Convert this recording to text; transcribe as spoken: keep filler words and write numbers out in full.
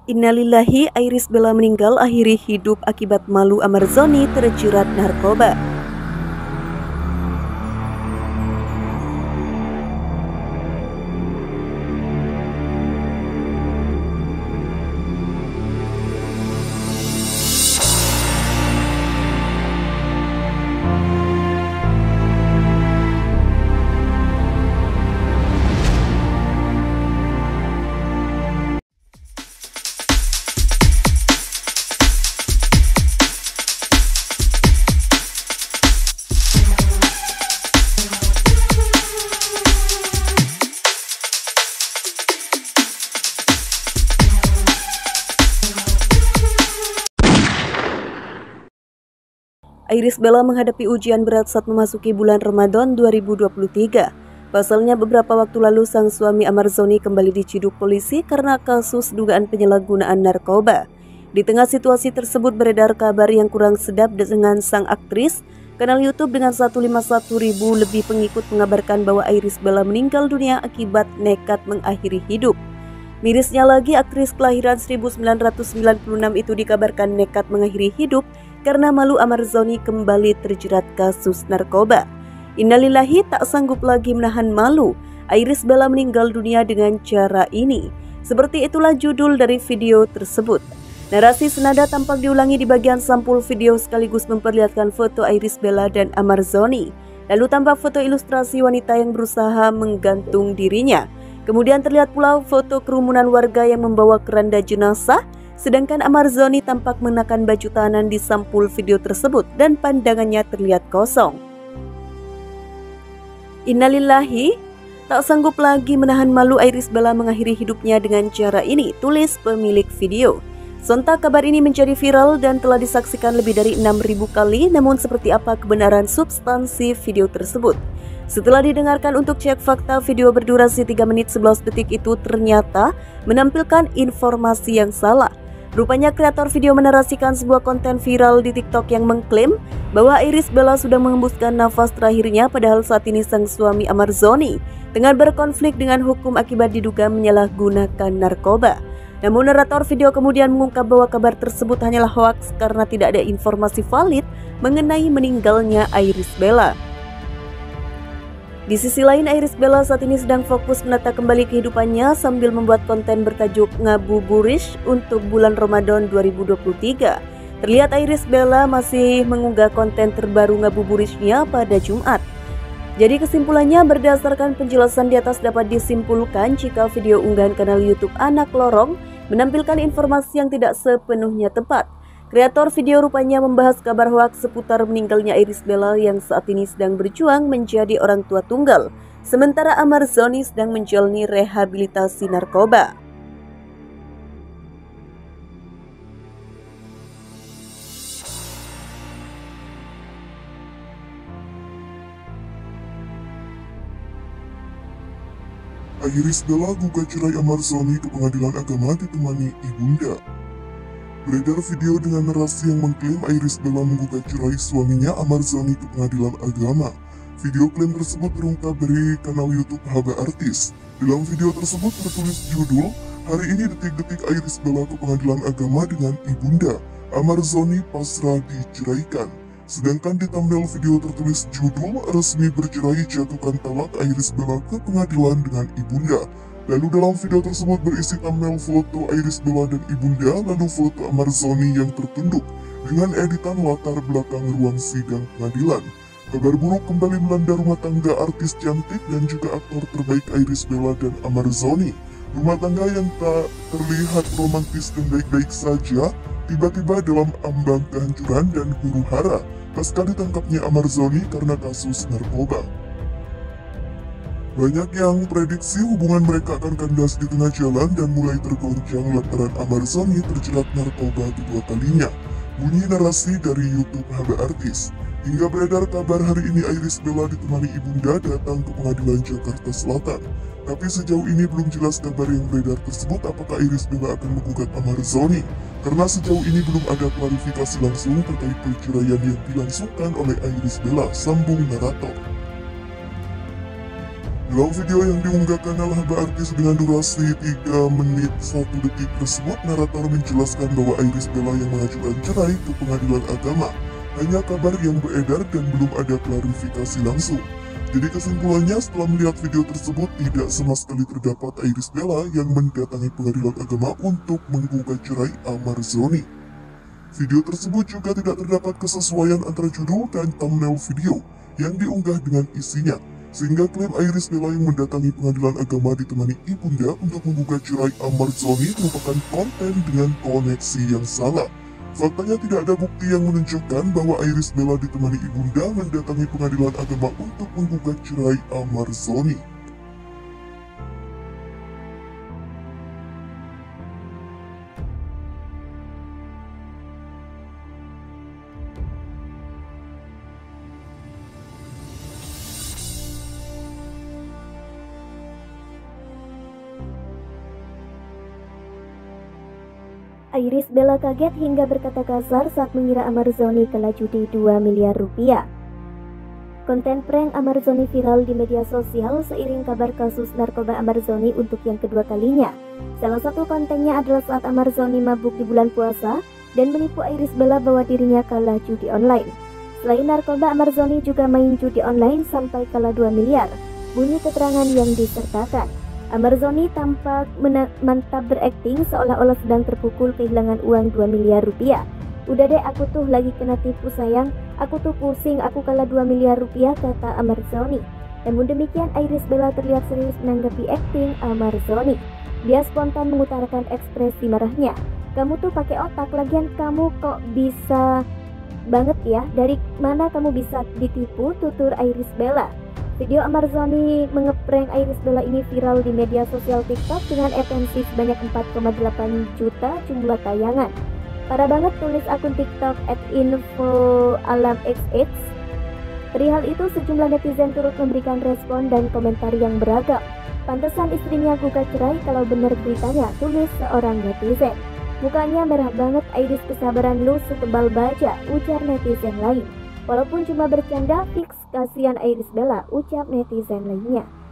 Innalillahi, Iris Bella meninggal akhiri hidup akibat malu Amarzoni terjerat narkoba. Iris Bella menghadapi ujian berat saat memasuki bulan Ramadan dua ribu dua puluh tiga. Pasalnya beberapa waktu lalu sang suami Amarzoni kembali diciduk polisi karena kasus dugaan penyalahgunaan narkoba. Di tengah situasi tersebut beredar kabar yang kurang sedap dengan sang aktris. Kanal YouTube dengan seratus lima puluh satu ribu lebih pengikut mengabarkan bahwa Iris Bella meninggal dunia akibat nekat mengakhiri hidup. Mirisnya lagi, aktris kelahiran seribu sembilan ratus sembilan puluh enam itu dikabarkan nekat mengakhiri hidup karena malu Amarzoni kembali terjerat kasus narkoba. Innalillahi, tak sanggup lagi menahan malu, Iris Bella meninggal dunia dengan cara ini. Seperti itulah judul dari video tersebut. Narasi senada tampak diulangi di bagian sampul video sekaligus memperlihatkan foto Iris Bella dan Amarzoni. Lalu tampak foto ilustrasi wanita yang berusaha menggantung dirinya. Kemudian terlihat pula foto kerumunan warga yang membawa keranda jenazah. Sedangkan Amarzoni tampak mengenakan baju tahanan di sampul video tersebut dan pandangannya terlihat kosong. Innalillahi, tak sanggup lagi menahan malu, Iris Bella mengakhiri hidupnya dengan cara ini, tulis pemilik video. Sontak kabar ini menjadi viral dan telah disaksikan lebih dari enam ribu kali, namun seperti apa kebenaran substansi video tersebut? Setelah didengarkan untuk cek fakta, video berdurasi tiga menit sebelas detik itu ternyata menampilkan informasi yang salah. Rupanya kreator video menarasikan sebuah konten viral di TikTok yang mengklaim bahwa Iris Bella sudah mengembuskan nafas terakhirnya, padahal saat ini sang suami Amarzoni tengah berkonflik dengan hukum akibat diduga menyalahgunakan narkoba. Namun narator video kemudian mengungkap bahwa kabar tersebut hanyalah hoaks karena tidak ada informasi valid mengenai meninggalnya Iris Bella. Di sisi lain, Iris Bella saat ini sedang fokus menata kembali kehidupannya sambil membuat konten bertajuk Ngabuburit untuk bulan Ramadan dua ribu dua puluh tiga. Terlihat Iris Bella masih mengunggah konten terbaru Ngabuburitnya pada Jumat. Jadi kesimpulannya, berdasarkan penjelasan di atas dapat disimpulkan jika video unggahan kanal YouTube Anak Lorong menampilkan informasi yang tidak sepenuhnya tepat. Kreator video rupanya membahas kabar hoaks seputar meninggalnya Iris Bella yang saat ini sedang berjuang menjadi orang tua tunggal, sementara Amarzoni sedang menjalani rehabilitasi narkoba. Iris Bella gugat cerai Amarzoni ke pengadilan agama ditemani ibunda. Beredar video dengan narasi yang mengklaim Iris Bella menggugat cerai suaminya Amarzoni ke pengadilan agama. Video klaim tersebut terungkap dari kanal YouTube Haba Artis. Dalam video tersebut tertulis judul, "Hari ini detik-detik Iris Bella ke pengadilan agama dengan ibunda, Amarzoni pasrah diceraikan." Sedangkan di thumbnail video tertulis judul, "Resmi bercerai jatuhkan talak Iris Bella ke pengadilan dengan ibunda." Lalu dalam video tersebut berisi thumbnail foto Iris Bella dan ibunda, lalu foto Amarzoni yang tertunduk dengan editan latar belakang ruang sidang pengadilan. Kabar buruk kembali melanda rumah tangga artis cantik dan juga aktor terbaik Iris Bella dan Amarzoni. Rumah tangga yang tak terlihat romantis dan baik-baik saja, tiba-tiba dalam ambang kehancuran dan huru-hara pasca ditangkapnya Amarzoni karena kasus narkoba. Banyak yang prediksi hubungan mereka akan kandas di tengah jalan dan mulai tergoncang lantaran Amarzoni terjerat narkoba kedua kalinya. Bunyi narasi dari YouTube Haba Artis. Hingga beredar kabar hari ini Iris Bella ditemani ibunda datang ke pengadilan Jakarta Selatan. Tapi sejauh ini belum jelas kabar yang beredar tersebut apakah Iris Bella akan menggugat Amarzoni. Karena sejauh ini belum ada klarifikasi langsung terkait perceraian yang dilangsungkan oleh Iris Bella, sambung narator. Dalam video yang diunggah kanal Haba Artis dengan durasi tiga menit satu detik tersebut, narator menjelaskan bahwa Irish Bella yang mengajukan cerai ke pengadilan agama hanya kabar yang beredar dan belum ada klarifikasi langsung. Jadi kesimpulannya, setelah melihat video tersebut, tidak sama sekali terdapat Irish Bella yang mendatangi pengadilan agama untuk menggugat cerai Amarzoni. Video tersebut juga tidak terdapat kesesuaian antara judul dan thumbnail video yang diunggah dengan isinya, sehingga klaim Irish Bella yang mendatangi pengadilan agama ditemani ibunda untuk menggugat cerai Amarzoni merupakan konten dengan koneksi yang salah. Faktanya tidak ada bukti yang menunjukkan bahwa Irish Bella ditemani ibunda mendatangi pengadilan agama untuk menggugat cerai Amarzoni. Irish Bella kaget hingga berkata kasar saat mengira Amarzoni kalah judi dua miliar rupiah. Konten prank Amarzoni viral di media sosial seiring kabar kasus narkoba Amarzoni untuk yang kedua kalinya. Salah satu kontennya adalah saat Amarzoni mabuk di bulan puasa dan menipu Irish Bella bahwa dirinya kalah judi online. Selain narkoba, Amarzoni juga main judi online sampai kalah dua miliar. Bunyi keterangan yang disertakan. Amarzoni tampak mantap berakting seolah-olah sedang terpukul kehilangan uang dua miliar rupiah. Udah deh, aku tuh lagi kena tipu sayang, aku tuh pusing, aku kalah dua miliar rupiah, kata Amarzoni. Namun demikian, Irish Bella terlihat serius menanggapi akting Amarzoni. Dia spontan mengutarakan ekspresi marahnya. Kamu tuh pakai otak, lagian kamu kok bisa banget ya, dari mana kamu bisa ditipu, tutur Irish Bella. Video Amarzoni mengeprank Irish Bella ini viral di media sosial TikTok dengan atensi sebanyak empat koma delapan juta jumlah tayangan. Parah banget, tulis akun TikTok at info alam x x. Perihal itu sejumlah netizen turut memberikan respon dan komentar yang beragam. Pantesan istrinya gugat cerai kalau benar beritanya, tulis seorang netizen. Mukanya merah banget, Irish, kesabaran lu setebal baja, ujar netizen lain. Walaupun cuma bercanda, fix kasihan Irish Bella, ucap netizen lainnya.